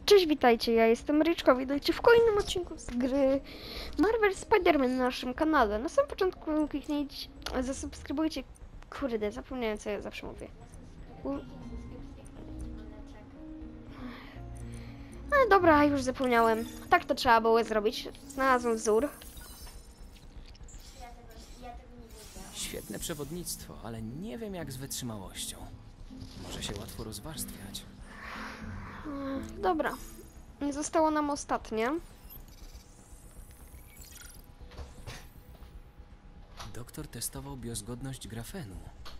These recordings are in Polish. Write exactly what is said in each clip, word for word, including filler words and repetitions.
Cześć, witajcie, ja jestem Ryczko, witajcie w kolejnym odcinku z gry Marvel Spider-Man na naszym kanale. Na samym początku kliknijcie, zasubskrybujcie, kurde, zapomniałem co ja zawsze mówię. U... No dobra, już zapomniałem. Tak to trzeba było zrobić. Znalazłem wzór. Świetne przewodnictwo, ale nie wiem jak z wytrzymałością. Może się łatwo rozwarstwiać. Dobra, zostało nam ostatnie. Doktor testował biozgodność grafenu.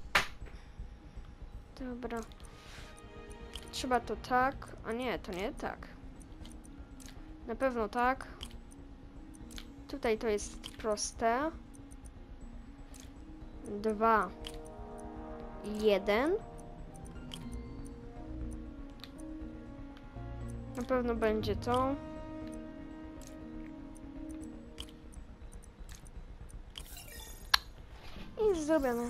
Dobra. Trzeba to tak, a nie, to nie tak. Na pewno tak. Tutaj to jest proste. Dwa. Jeden. Na pewno będzie to. I zrobione.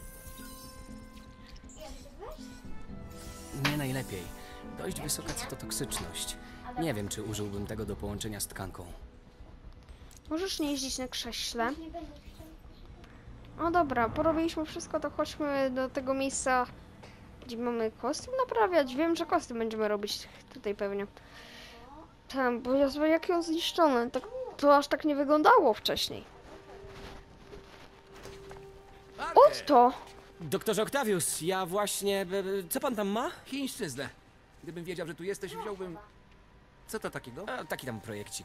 Nie najlepiej. Dość wysoka cytotoksyczność. Nie wiem, czy użyłbym tego do połączenia z tkanką. Możesz nie jeździć na krześle. No dobra, porobiliśmy wszystko, to chodźmy do tego miejsca, gdzie mamy kostium naprawiać. Wiem, że kostium będziemy robić tutaj pewnie. Tam, bo ja jakie on zniszczone. Tak, to aż tak nie wyglądało wcześniej. Ot to! Doktorze Octavius, ja właśnie... e, Co pan tam ma? Chińszczyznę. Gdybym wiedział, że tu jesteś, wziąłbym... Co to takiego? A, taki tam projekcik.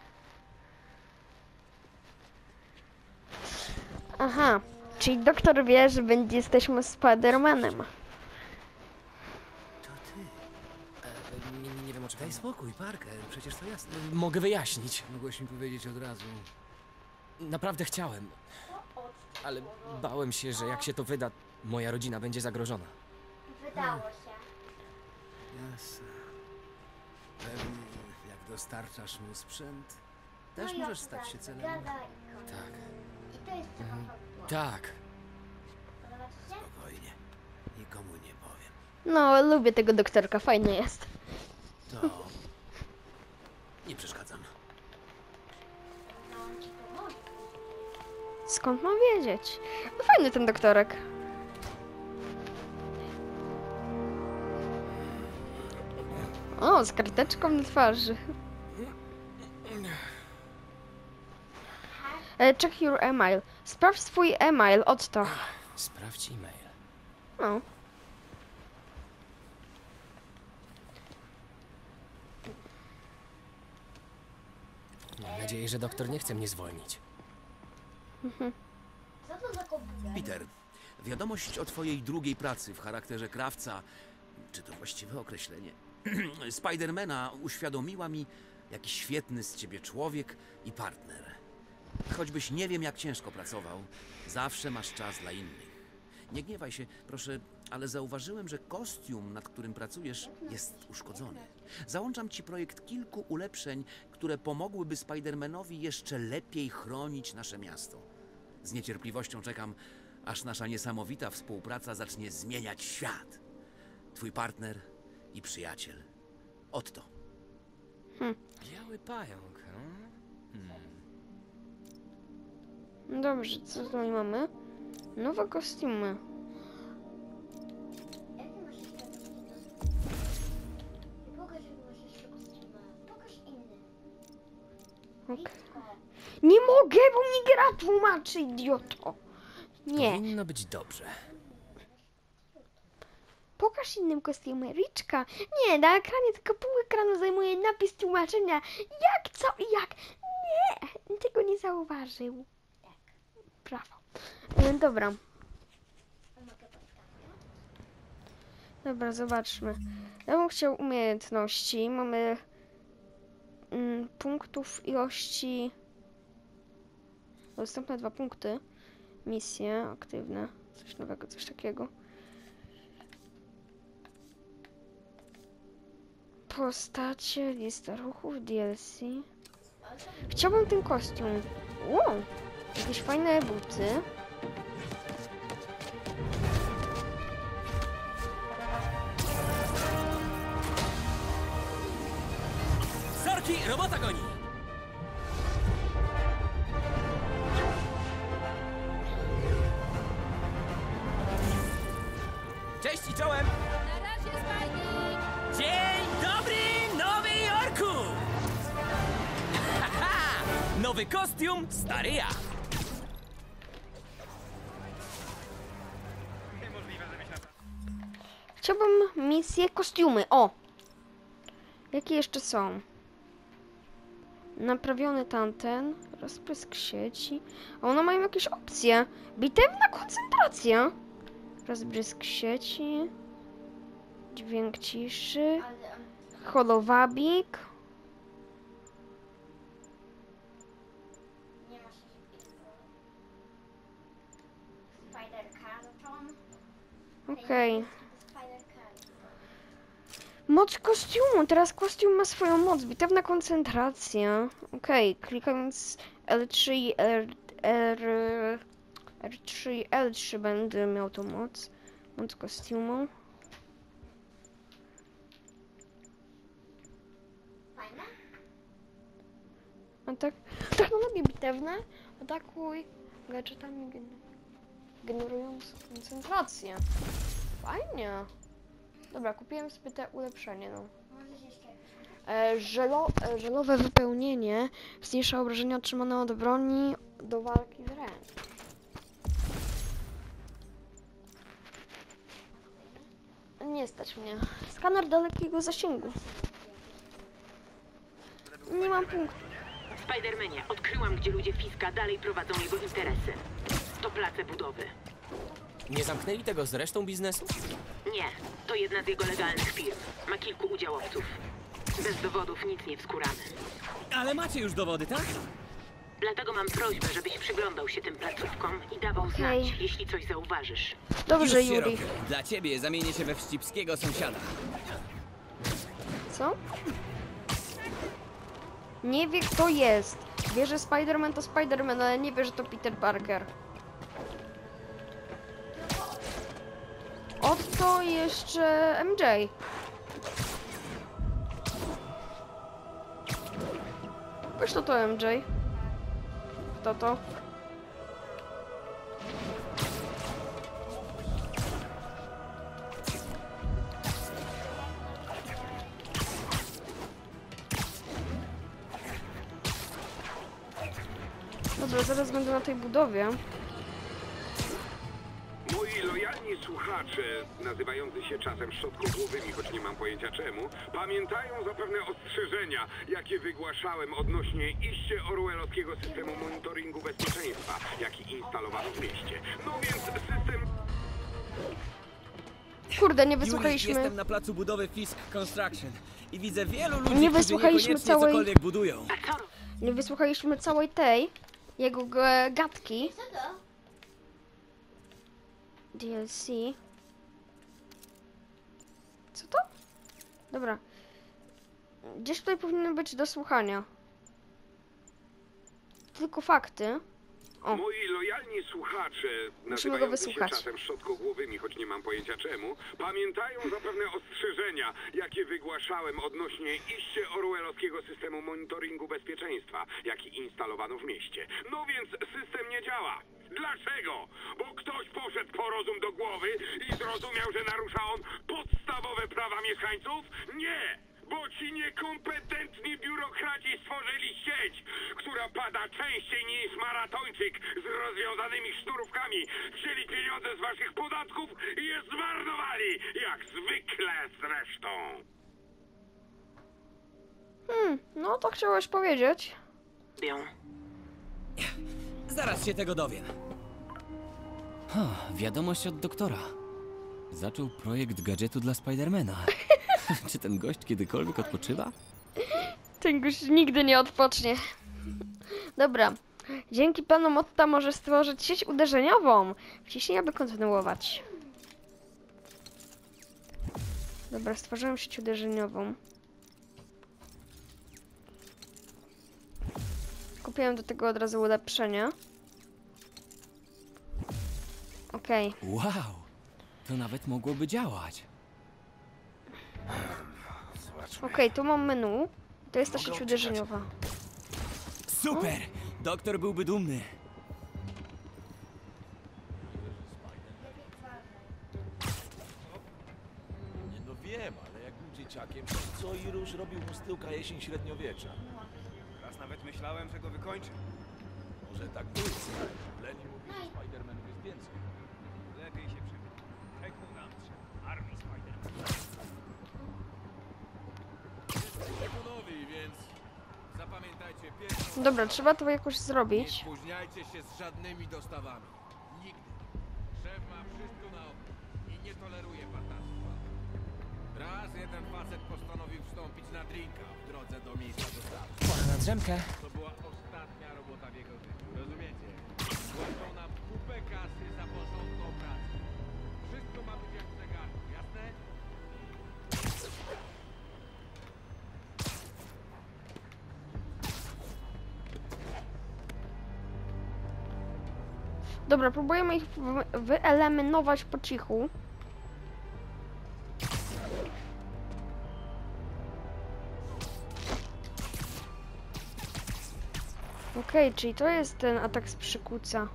Aha, czyli doktor wie, że będzie, jesteśmy Spider-Manem. To ty. E, nie, nie wiem o czym pan... Daj spokój, Parker. Przecież to jasne. Mogę wyjaśnić. Mogłeś mi powiedzieć od razu. Naprawdę chciałem. Ale bałem się, że jak się to wyda, moja rodzina będzie zagrożona. Wydało się. Jasne. Pewnie, jak dostarczasz mu sprzęt, też No i możesz o stać się tak, celem. gada i koniec. Tak. I to jest co wam chodziło. Tak. Podoba ci się? Spokojnie. Nikomu nie powiem. No, lubię tego doktorka, fajny jest. To... Nie przeszkadzam. No on ci pomoże. Skąd mam wiedzieć? No fajny ten doktorek. O, z karteczką na twarzy. E, check your email. Sprawdź swój e-mail, oto. Sprawdź e-mail. No. Mam nadzieję, że doktor nie chce mnie zwolnić. Co to za komputer? Peter, wiadomość o twojej drugiej pracy w charakterze krawca, czy to właściwe określenie, Spidermana uświadomiła mi, jaki świetny z ciebie człowiek i partner. Choćbyś nie wiem jak ciężko pracował, zawsze masz czas dla innych. Nie gniewaj się, proszę, ale zauważyłem, że kostium, nad którym pracujesz, jest uszkodzony. Załączam ci projekt kilku ulepszeń, które pomogłyby Spidermanowi jeszcze lepiej chronić nasze miasto. Z niecierpliwością czekam, aż nasza niesamowita współpraca zacznie zmieniać świat. Twój partner i przyjaciel. Otto. Biały pająk, hmm? No dobrze, co tutaj mamy? Nowe kostiumy. Jakie masz jeszcze kostiumy? Nie pokaż, jakie masz jeszcze kostiumy. Pokaż inny. Okay. Nie mogę, bo mi gra tłumaczy, idioto. Nie. Powinno być dobrze. Pokaż innym kostiumy. Riczka. Nie, na ekranie tylko pół ekranu zajmuje napis tłumaczenia. Jak, co i jak. Nie, tego nie zauważył. Brawo. E, dobra. Dobra, zobaczmy. Ja bym chciał umiejętności. Mamy mm, punktów ilości. Dostępne dwa punkty. Misje aktywne. Coś nowego, coś takiego. Postacie, lista ruchów, D L C. Chciałbym ten kostium. Wow, jakieś fajne buty. Chłopaki, robota goni! Cześć i czołem! Na razie, Spidey! Dzień dobry, Nowy Jorku! Haha! Nowy kostium, stary ja! Chciałbym misję kostiumy. O! Jakie jeszcze są? Naprawiony tamten. Rozprysk sieci. A one mają jakieś opcje. Bitewna koncentracja. Rozbrysk sieci. Dźwięk ciszy. Ale on... Holowabik. Nie ma się... Spider Carton. Okej. Spider Carton. Moc kostiumu. Teraz kostium ma swoją moc. Bitewna koncentracja. Okej. Klikając L trzy i R, R, R trzy i L trzy będę miał tą moc. Moc kostiumu. Fajne? Atak, technologie bitewne. Atakuj gadżetami gen generując koncentrację. Fajnie. Dobra, kupiłem sobie te ulepszenie, no. Możesz jeszcze jakieś... E, żelo, e, żelowe wypełnienie zmniejsza obrażenia otrzymane od broni do walki wręcz. Nie stać mnie. Skaner dalekiego zasięgu. Nie mam punktu. Spidermanie, odkryłam, gdzie ludzie Fiska dalej prowadzą jego interesy. To place budowy. Nie zamknęli tego z resztą biznesu? Nie, to jedna z jego legalnych firm. Ma kilku udziałowców. Bez dowodów nic nie wskuramy. Ale macie już dowody, tak? Dlatego mam prośbę, żebyś przyglądał się tym placówkom i dawał Okej. znać, jeśli coś zauważysz. Dobrze, Już się Juri. robię. Dla ciebie zamienię się we wścibskiego sąsiada. Co? Nie wie, kto jest. Wie, że Spider-Man to Spider-Man, ale nie wie, że to Peter Parker. Oto jeszcze M J. Wiesz, to to M J. Kto to? Dobra, zaraz będę na tej budowie. Moi lojalni słuchacze, nazywający się czasem szczotkogłowymi, choć nie mam pojęcia czemu, pamiętają zapewne ostrzeżenia, jakie wygłaszałem odnośnie iście orwellowskiego systemu monitoringu bezpieczeństwa, jaki instalowano w mieście. No więc system... Kurde, nie Juri, wysłuchaliśmy. jestem na placu budowy Fisk Construction i widzę wielu ludzi, Nie którzy wysłuchaliśmy niekoniecznie całej- cokolwiek budują. A co? Nie wysłuchaliśmy całej tej jego g- gadki. Co to? D L C. Co to? Dobra. Gdzieś tutaj powinny być do słuchania. Tylko fakty. O. Moi lojalni słuchacze, Musimy go nazywający się wysłuchać. czasem szczotkogłowymi, choć nie mam pojęcia czemu, pamiętają zapewne ostrzeżenia, jakie wygłaszałem odnośnie iście orwellowskiego systemu monitoringu bezpieczeństwa, jaki instalowano w mieście. No więc system nie działa. Dlaczego? Bo ktoś poszedł po rozum do głowy i zrozumiał, że narusza on podstawowe prawa mieszkańców? Nie! Bo ci niekompetentni biurokraci stworzyli sieć, która pada częściej niż maratończyk z rozwiązanymi sznurówkami. Wzięli pieniądze z waszych podatków i je zmarnowali, jak zwykle zresztą. Hmm, no to chciałeś powiedzieć. Bią. Zaraz się tego dowiem. Ha, wiadomość od doktora. Zaczął projekt gadżetu dla Spidermana. Czy ten gość kiedykolwiek odpoczywa? Ten gość nigdy nie odpocznie. Dobra. Dzięki planu Motta może stworzyć sieć uderzeniową. Wciśnij, aby kontynuować. Dobra, stworzyłem sieć uderzeniową. Kupiłem do tego od razu ulepszenia. Okej. Wow, to nawet mogłoby działać. Okej, tu mam menu. To jest ta sieć uderzeniowa. Super! Doktor byłby dumny. Nie no wiem, ale jak był dzieciakiem, to co i róż robił mu z tyłka jesień średniowiecza. Raz nawet myślałem, że go wykończę. Może tak być. Lenny mówi, że Spider-Manów jest więcej. Lepiej się przyjmie. Czego nam trzeba? Armii Spider-Man. Jesteście nowi, więc zapamiętajcie pierwszą... Dobra, trzeba to jakoś Nie zrobić. spóźniajcie się z żadnymi dostawami. Nigdy. Szef ma wszystko na oku i nie toleruje batactwa. Raz jeden facet postanowił wstąpić na drinka w drodze do miejsca dostawy. Pora na drzemkę. To była ostatnia robota w jego życiu, rozumiecie? Płacą nam kupę kasy za porządną pracę. Wszystko ma być jak w zegarku, jasne? Dobra, próbujemy ich wy- wyeliminować po cichu. Okej, czyli to jest ten atak z przykuca.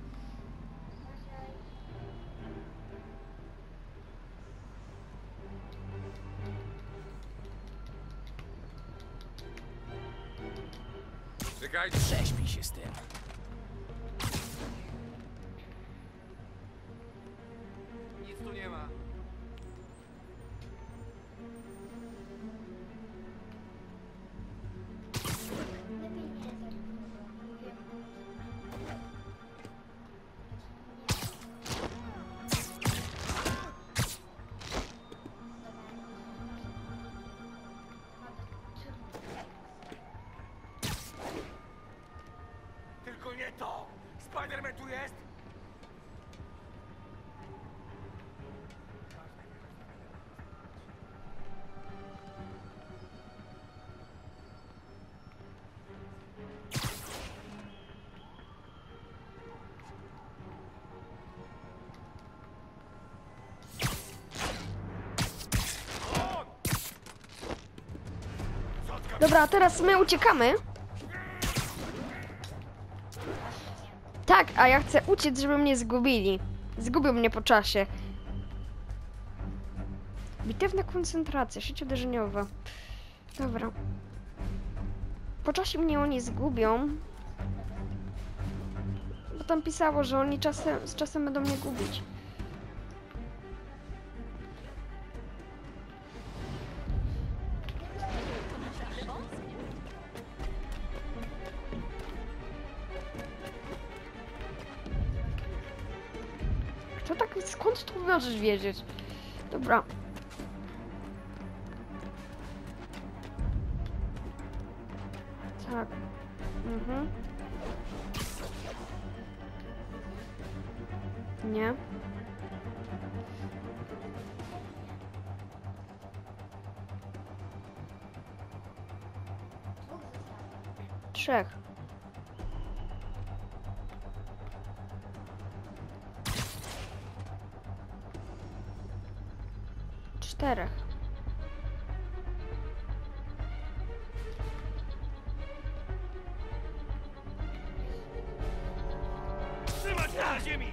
Czekajcie. Prześpij się z tym. Nic tu nie ma. Lepiej nie zaryzykować. Tylko nie to! Spider-Man tu jest? Dobra, a teraz my uciekamy. Tak, a ja chcę uciec, żeby mnie zgubili. Zgubią mnie po czasie. Bitewna koncentracja, sieć uderzeniowa. Dobra. Po czasie mnie oni zgubią. Bo tam pisało, że oni czasem, z czasem będą mnie gubić. To tak, skąd tu możesz wiedzieć? Dobra. Tak. Mhm. Nie. Trzech. Czterech. Trzymać się na ziemi!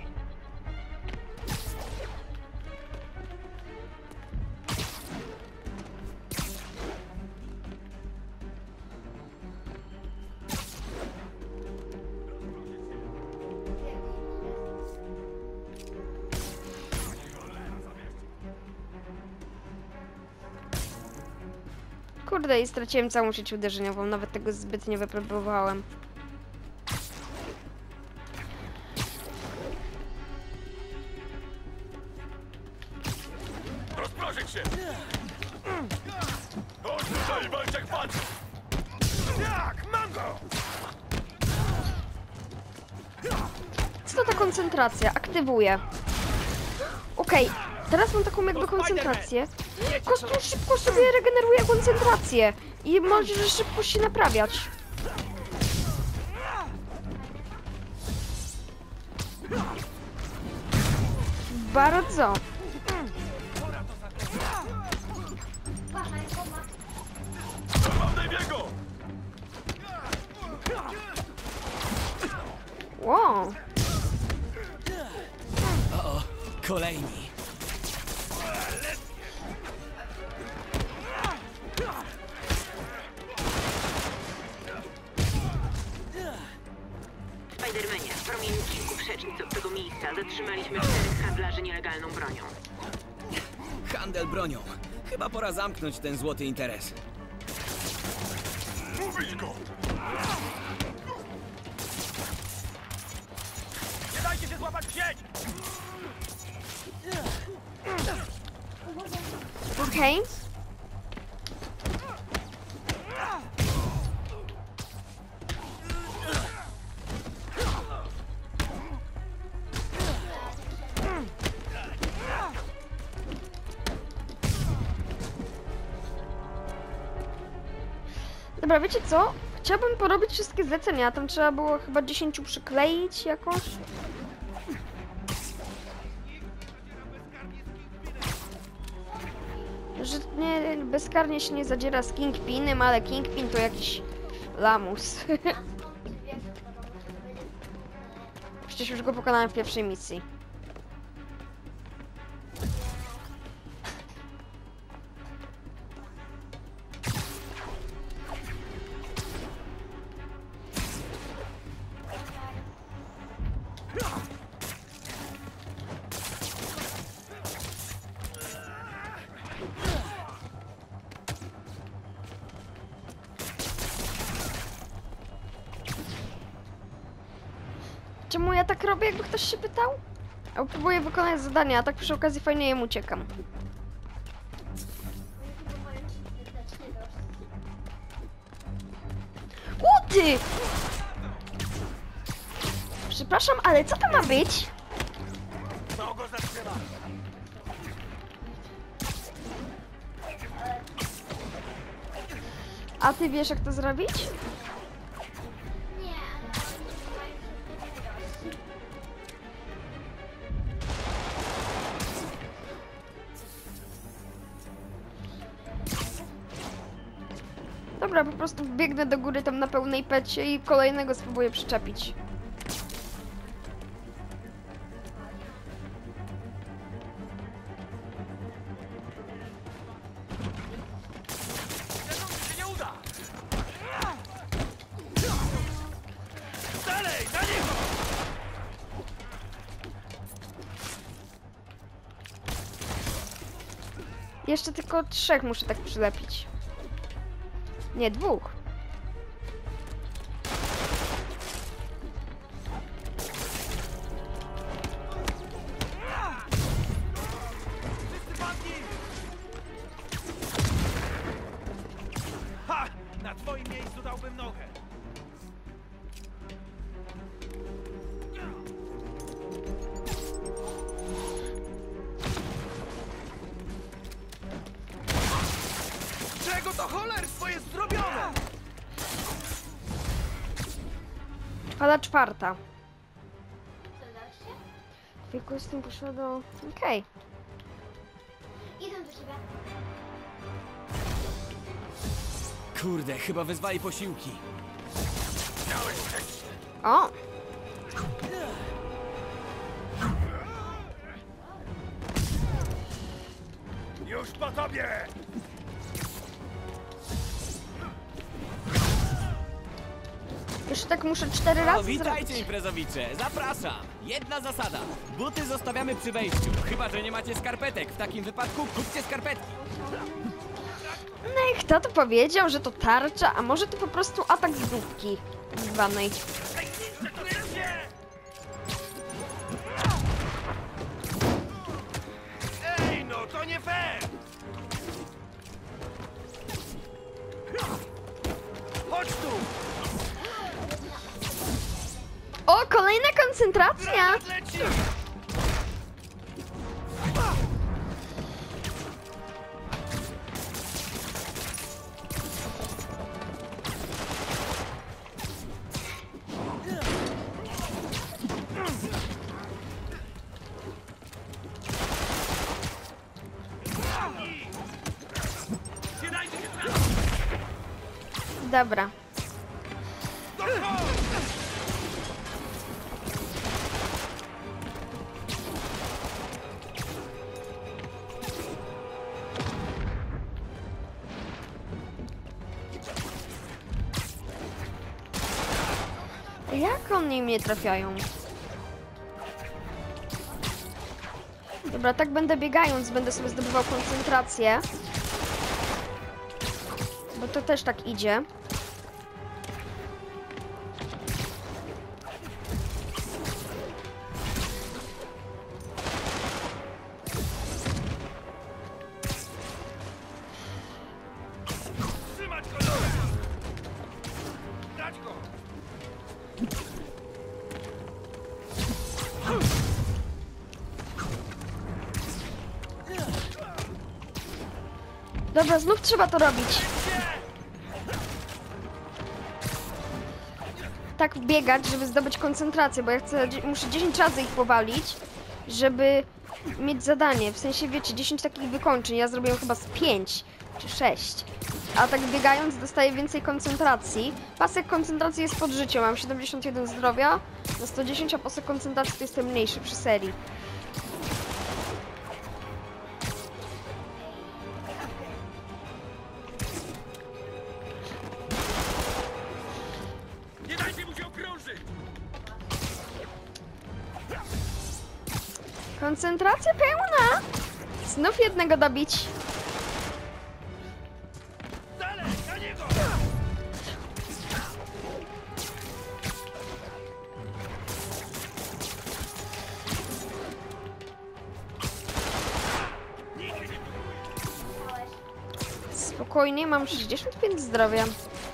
Kurde, i straciłem całą sieć uderzeniową, nawet tego zbyt nie wypróbowałem. Rozproszyć się! Chodź tutaj, walcz jak pan! Tak, mam go! Co to ta koncentracja? Aktywuję. Okej, teraz mam taką jakby koncentrację. Kościół szybko sobie regeneruje koncentrację i możesz szybko się naprawiać. Bardzo. Mam Daviego! O! O, o, kolejni. Spidermanie, w promieniu kilku przecznic od tego miejsca zatrzymaliśmy czterech handlarzy nielegalną bronią. Handel bronią. Chyba pora zamknąć ten złoty interes. Mówić go! Nie dajcie się złapać w sieć! Okej. Dobra, wiecie co? Chciałbym porobić wszystkie zlecenia. Tam trzeba było chyba dziesięciu przykleić jakoś. Że nie, bezkarnie się nie zadziera z Kingpinem, ale Kingpin to jakiś lamus. Przecież już go pokonałem w pierwszej misji. Czemu ja tak robię, jakby ktoś się pytał? A próbuję wykonać zadania, a tak przy okazji fajnie jem uciekam. O ty! Przepraszam, ale co to ma być? To go zatrzyma! A ty wiesz, jak to zrobić? Dobra, po prostu biegnę do góry tam na pełnej pecie i kolejnego spróbuję przyczepić. Nie uda! Dalej, za niego! Jeszcze tylko trzech muszę tak przylepić. Nie, dwóch. Wszyscy padli! Ha! Na twoim miejscu dałbym nogę! Czego to cholerstwo jest zrobione? Fala czwarta. Twój kostium poszła do... Okej. Idę do ciebie. Kurde, chyba wezwali posiłki. O! Już po tobie! Jeszcze tak muszę cztery O, razy witajcie zrobić. imprezowicze, zapraszam. Jedna zasada, buty zostawiamy przy wejściu, chyba że nie macie skarpetek. W takim wypadku kupcie skarpetki. No i kto to powiedział, że to tarcza, a może to po prostu atak z dupki tak zwanej. Ej, no to nie fair! Chodź tu! O, kolejna koncentracja! Leci! Dobra. Jak oni mnie trafiają? Dobra, tak będę biegając, będę sobie zdobywał koncentrację. Bo to też tak idzie. Trzymać go! Dać go! Dobra, znów trzeba to robić. Tak biegać, żeby zdobyć koncentrację, bo ja chcę, muszę dziesięć razy ich powalić, żeby mieć zadanie. W sensie, wiecie, dziesięć takich wykończeń. Ja zrobiłem chyba z pięć czy sześć. A tak biegając dostaję więcej koncentracji. Pasek koncentracji jest pod życiem. Mam siedemdziesiąt jeden zdrowia na sto dziesięć, a pasek koncentracji to jest ten mniejszy przy serii. Nie dajcie mu się okrążyć! Koncentracja pełna! Znów jednego dobić. Dalej, na niego! Spokojnie, mam sześćdziesiąt pięć zdrowia.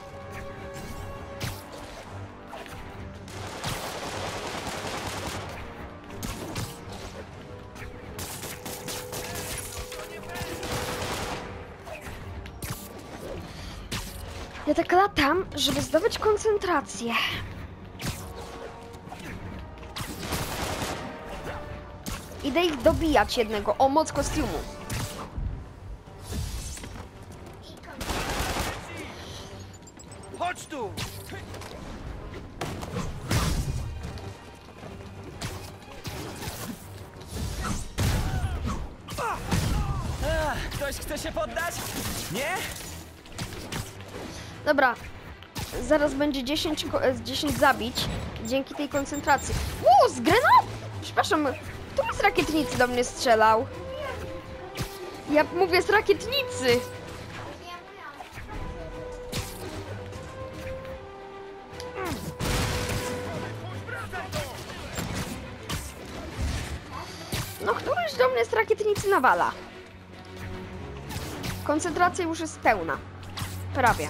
Ja tak latam, żeby zdobyć koncentrację. Idę ich dobijać jednego. O, moc kostiumu. Chodź tu! Ktoś chce się poddać? Nie? Dobra. Zaraz będzie dziesięć, ko- e, dziesięć zabić dzięki tej koncentracji. Uuu, z granat! Przepraszam, kto z rakietnicy do mnie strzelał? Ja mówię z rakietnicy. No, któryś do mnie z rakietnicy nawala. Koncentracja już jest pełna. Prawie.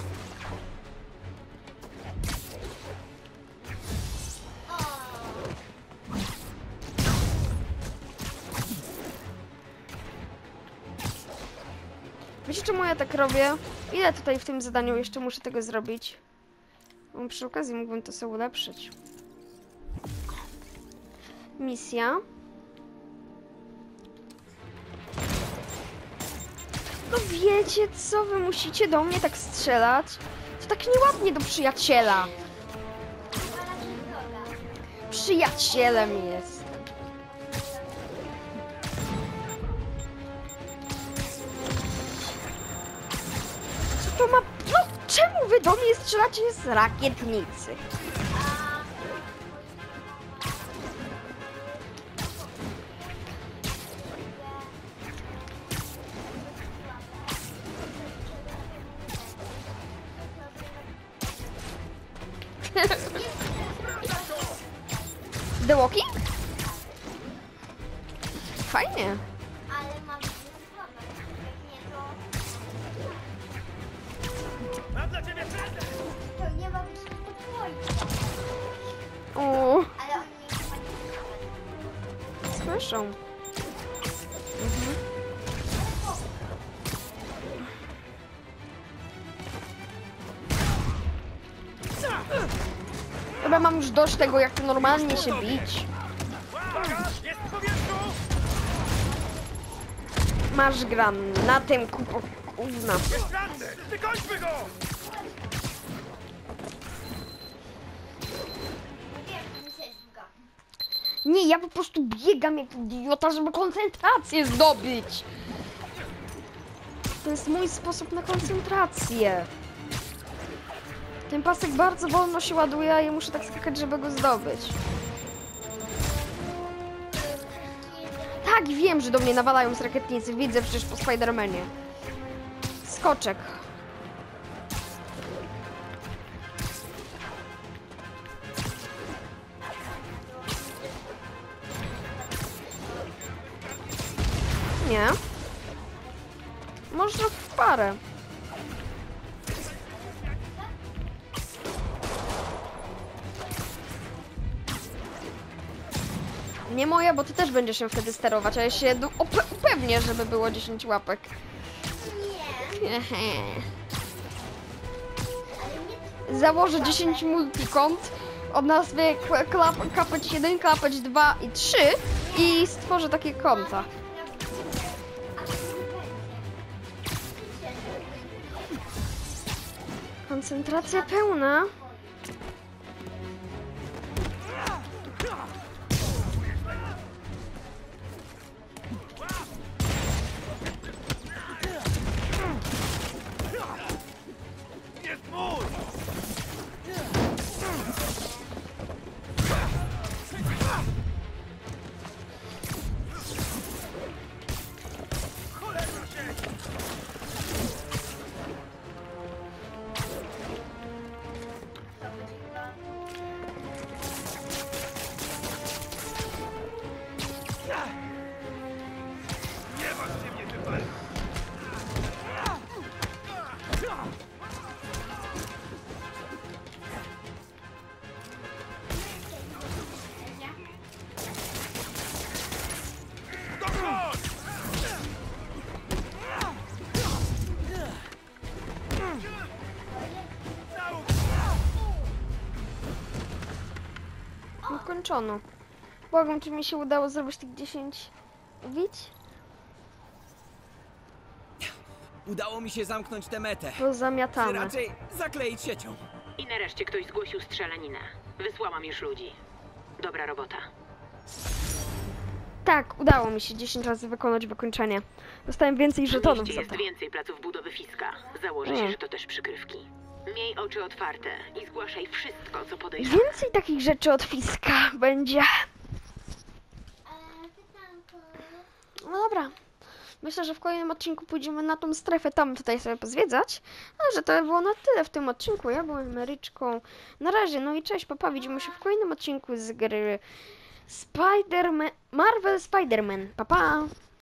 Wiecie, czemu ja tak robię? Ile tutaj w tym zadaniu jeszcze muszę tego zrobić? Bo przy okazji mógłbym to sobie ulepszyć. Misja. No wiecie co? Wy musicie do mnie tak strzelać? To tak nieładnie do przyjaciela. Przyjacielem jest. Co to ma... No czemu wy do mnie strzelacie z rakietnicy? The Walking? Fajnie. Ale mam problem. Jak nie to... Mam dla ciebie prezent! To nie ma być tylko twoje. O, Ale oni nie chyba nie słyszą. Mhm. Chyba mam już dość tego, jak to normalnie się bić. Uwaga! Jest w powietrzu! Masz granatem, kupo gówna. Jest ranny! Wykończmy go! wiem, misja jest długa. Nie, ja po prostu biegam jak idiota, żeby koncentrację zdobyć. To jest mój sposób na koncentrację. Ten pasek bardzo wolno się ładuje, a ja muszę tak skakać, żeby go zdobyć. Tak, wiem, że do mnie nawalają z rakietnicy. Widzę przecież po Spidermanie. Skoczek. Nie. Można w parę. Nie moja, bo ty też będziesz się wtedy sterować, a ja się upe- upewnię, żeby było dziesięć łapek. Nie. Założę dziesięć multikont o nazwie Klapeć jeden, Klapeć dwa i trzy i stworzę takie konta. Koncentracja pełna. Ukończono. Błagam, czy mi się udało zrobić tych dziesięć wić? Udało mi się zamknąć tę metę. To zamiatamy. Raczej zakleić siecią. I nareszcie ktoś zgłosił strzelaninę. Wysłałam już ludzi. Dobra robota. Tak, udało mi się dziesięć razy wykonać wykończenie. Dostałem więcej W żetonów mieście za jest to. więcej placów budowy Fiska. Założę Nie. się, że to też przykrywki. Miej oczy otwarte i zgłaszaj wszystko, co podejrzasz. Więcej takich rzeczy od Fiska będzie. No dobra. Myślę, że w kolejnym odcinku pójdziemy na tą strefę, tam tutaj sobie pozwiedzać. A że to było na tyle w tym odcinku. Ja byłem Maryczką. Na razie, no i cześć, papa. Widzimy się w kolejnym odcinku z gry Spider-Man, Marvel Spider-Man. Pa, pa!